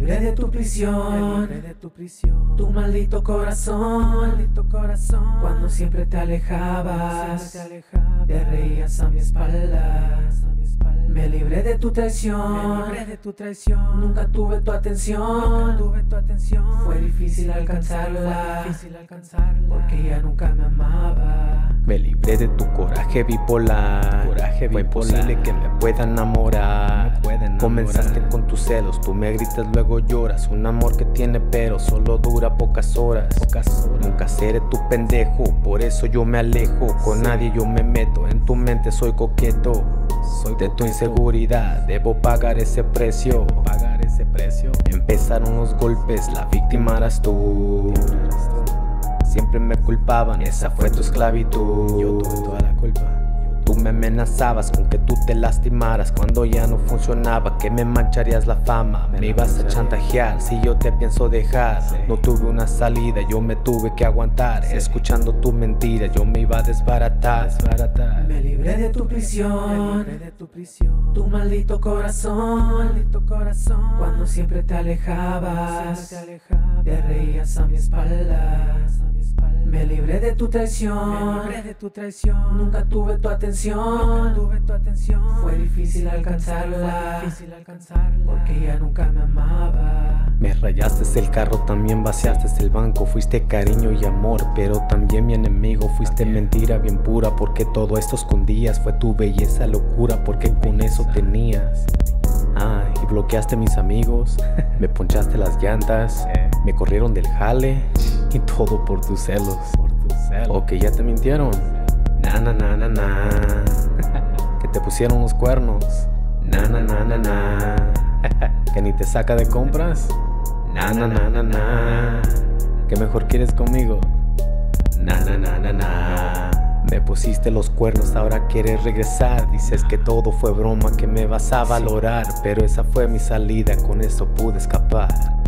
libré de tu prisión, tu maldito corazón, cuando siempre te alejabas, te reías a mi espalda. Me libré de tu traición, nunca tuve tu atención, fue difícil alcanzarla, porque ella nunca me amaba. Me libré de tu coraje bipolar, fue imposible que me pueda enamorar. Comenzaste con tus celos, tú me gritas luego lloras. Un amor que tiene pero solo dura pocas horas. Nunca seré tu pendejo, por eso yo me alejo. Con nadie yo me meto, en tu mente soy coqueto. De tu inseguridad debo pagar ese precio. Empezaron los golpes, la víctima eras tú. Siempre me culpaban, esa fue tu esclavitud. Yo tuve toda la culpa. Tú me amenazabas con que tú te lastimaras cuando ya no funcionaba, que me mancharías la fama. Me ibas a chantajear si yo te pienso dejar. No tuve una salida, yo me tuve que aguantar. Escuchando tu mentira, yo me iba a desbaratar. Me libré de tu prisión, tu maldito corazón, cuando siempre te alejabas, te reías a mi espalda. Me libré de tu traición, nunca tuve tu atención, fue difícil alcanzarla, porque ella nunca me amaba. Me rayaste el carro, también vaciaste el banco. Fuiste cariño y amor, pero también mi enemigo. Fuiste mentira bien pura, porque todo esto escondías. Fue tu belleza locura, porque con eso tenías. Y bloqueaste mis amigos, me ponchaste las llantas, me corrieron del jale, y todo por tus celos. O que ya te mintieron, que te pusieron los cuernos, que ni te saca de compras, que mejor quieres conmigo, me pusiste los cuernos, ahora quieres regresar. Dices que todo fue broma, que me vas a valorar, pero esa fue mi salida, con eso pude escapar.